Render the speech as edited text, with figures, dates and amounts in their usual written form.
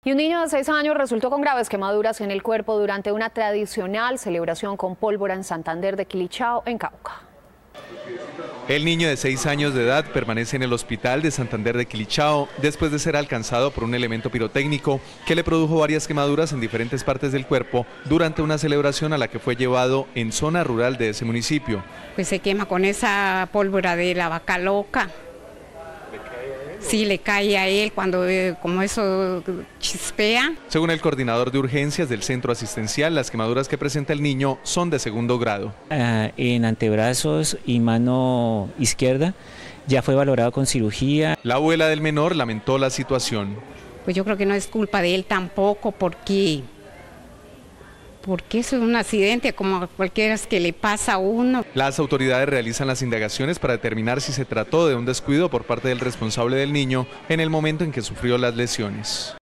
Y un niño de 6 años resultó con graves quemaduras en el cuerpo durante una tradicional celebración con pólvora en Santander de Quilichao, en Cauca. El niño de 6 años de edad permanece en el hospital de Santander de Quilichao después de ser alcanzado por un elemento pirotécnico que le produjo varias quemaduras en diferentes partes del cuerpo durante una celebración a la que fue llevado en zona rural de ese municipio. Pues se quema con esa pólvora de la vaca loca. Sí, le cae a él cuando como eso chispea. Según el coordinador de urgencias del centro asistencial, las quemaduras que presenta el niño son de segundo grado. En antebrazos y mano izquierda ya fue valorado con cirugía. La abuela del menor lamentó la situación. Pues yo creo que no es culpa de él tampoco, porque eso es un accidente como cualquiera que le pasa a uno. Las autoridades realizan las indagaciones para determinar si se trató de un descuido por parte del responsable del niño en el momento en que sufrió las lesiones.